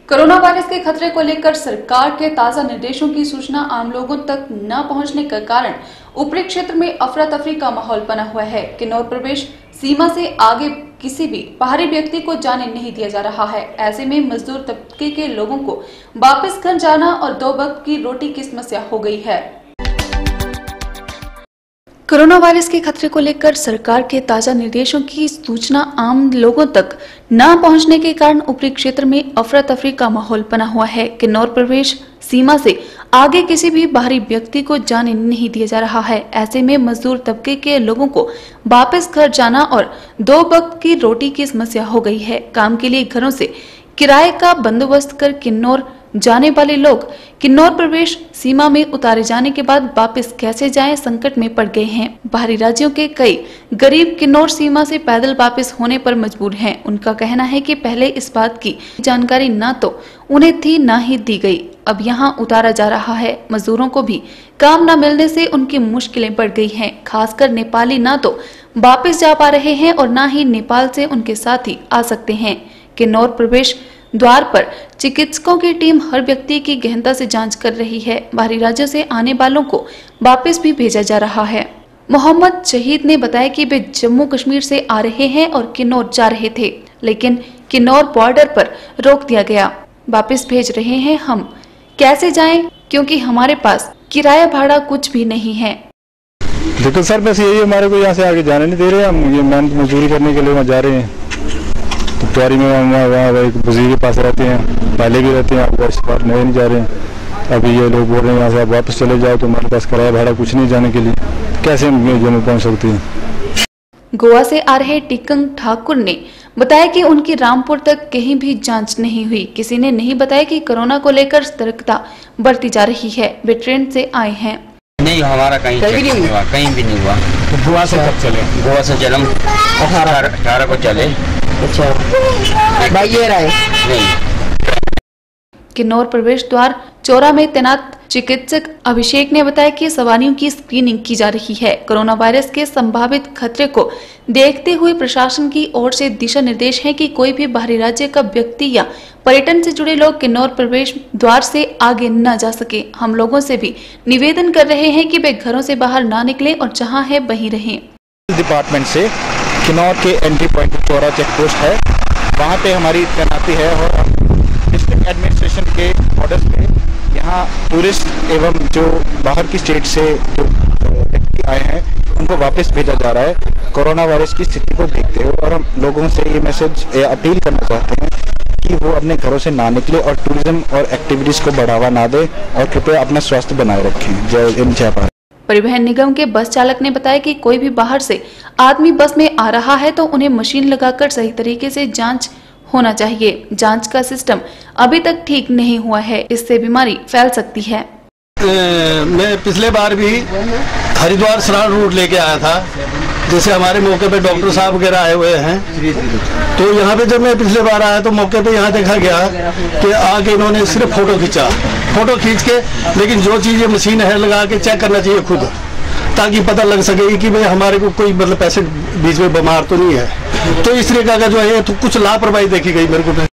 Corona virus के खतरे को लेकर सरकार के ताजा निर्देशों की सूचना आम लोगों तक न पहुंचने के कारण ऊपरी क्षेत्र में अफरा तफरी का माहौल बना हुआ है। किन्नौर प्रवेश सीमा से आगे किसी भी बाहरी व्यक्ति को जाने नहीं दिया जा रहा है। ऐसे में मजदूर तबके के लोगों को वापस घर जाना और दो वक्त की रोटी की समस्या हो गई है। कोरोना वायरस के खतरे को लेकर सरकार के ताजा निर्देशों की सूचना आम लोगों तक न पहुंचने के कारण ऊपरी क्षेत्र में अफरा तफरी का माहौल बना हुआ है। किन्नौर प्रवेश सीमा से आगे किसी भी बाहरी व्यक्ति को जाने नहीं दिया जा रहा है। ऐसे में मजदूर तबके के लोगों को वापस घर जाना और दो वक्त की रोटी की समस्या हो गई है। काम के लिए घरों से किराए का बंदोबस्त कर किन्नौर जाने वाले लोग किन्नौर प्रवेश सीमा में उतारे जाने के बाद वापस कैसे जाएं, संकट में पड़ गए हैं। बाहरी राज्यों के कई गरीब किन्नौर सीमा से पैदल वापस होने पर मजबूर हैं। उनका कहना है कि पहले इस बात की जानकारी न तो उन्हें थी न ही दी गई, अब यहाँ उतारा जा रहा है। मजदूरों को भी काम न मिलने से उनकी मुश्किलें बढ़ गई हैं। खासकर नेपाली न तो वापस जा पा रहे हैं और न ही नेपाल से उनके साथी आ सकते हैं। किन्नौर प्रवेश द्वार पर चिकित्सकों की टीम हर व्यक्ति की गहनता से जांच कर रही है। बाहरी राज्यों से आने वालों को वापस भी भेजा जा रहा है। मोहम्मद शहीद ने बताया कि वे जम्मू कश्मीर से आ रहे हैं और किन्नौर जा रहे थे, लेकिन किन्नौर बॉर्डर पर रोक दिया गया। वापस भेज रहे हैं, हम कैसे जाएं क्योंकि हमारे पास किराया भाड़ा कुछ भी नहीं है। देखो सर, बस यही हमारे को यहाँ से आगे जाने नहीं दे रहे। हम ये मेहनत मजदूरी करने के लिए वहाँ जा रहे हैं। तुआरी में वहाँ एक बुजुर्ग के पास रहते हैं, पहले भी रहते हैं। आप इस बार नहीं जा रहे हैं। अभी ये लोग बोल रहे हैं यहाँ से आप वापस चले जाओ, तो हमारे पास किराया भाड़ा कुछ नहीं जाने के लिए। कैसे हम जम्मू पहुँच सकते हैं। गोवा से आ रहे टिकंग ठाकुर ने बताया कि उनकी रामपुर तक कहीं भी जांच नहीं हुई। किसी ने नहीं बताया कि कोरोना को लेकर सतर्कता बरती जा रही है। वे ट्रेन से आए हैं। नहीं, हमारा कहीं भी नहीं हुआ, कहीं भी नहीं हुआ। तो गोवा से कब चले? गोवा से जन्म 18 को चले। अच्छा भाई, ये रहे नहीं। किन्नौर प्रवेश द्वार चौरा में तैनात चिकित्सक अभिषेक ने बताया कि सवारियों की स्क्रीनिंग की जा रही है। कोरोना वायरस के संभावित खतरे को देखते हुए प्रशासन की ओर से दिशा निर्देश है कि कोई भी बाहरी राज्य का व्यक्ति या पर्यटन से जुड़े लोग किन्नौर प्रवेश द्वार से आगे न जा सके। हम लोगों से भी निवेदन कर रहे हैं कि वे घरों से बाहर ना निकले और जहां है वहीं रहें। डिपार्टमेंट से किन्नौर के entry point Chaura check post है, वहाँ पे हमारी तैनाती है और डिस्ट्रिक्ट एडमिनिस्ट्रेशन के ऑर्डर पे यहाँ टूरिस्ट एवं जो बाहर की स्टेट से जो व्यक्ति आए हैं उनको वापस भेजा जा रहा है कोरोना वायरस की स्थिति को देखते हुए। और हम लोगों से ये मैसेज अपील करना चाहते हैं कि वो अपने घरों से ना निकले और टूरिज्म और एक्टिविटीज को बढ़ावा ना दे और कृपया अपना स्वास्थ्य बनाए रखें। जय हिंद। परिवहन निगम के बस चालक ने बताया कि कोई भी बाहर से आदमी बस में आ रहा है तो उन्हें मशीन लगाकर सही तरीके से जांच होना चाहिए। जांच का सिस्टम अभी तक ठीक नहीं हुआ है, इससे बीमारी फैल सकती है। मैं पिछले बार भी हरिद्वार सरान रूट लेके आया था, जैसे हमारे मौके पे डॉक्टर साहब वगैरह आए हुए हैं। तो यहाँ पे जब मैं पिछले बार आया तो मौके पे यहाँ देखा गया कि आके इन्होंने सिर्फ फोटो खींच के, लेकिन जो चीज़ ये मशीन है लगा के चेक करना चाहिए खुद, ताकि पता लग सके कि भाई हमारे को कोई मतलब पैसे बीच में बीमार तो नहीं है। तो इस तरीके का जो है तो कुछ लापरवाही देखी गई मेरे को।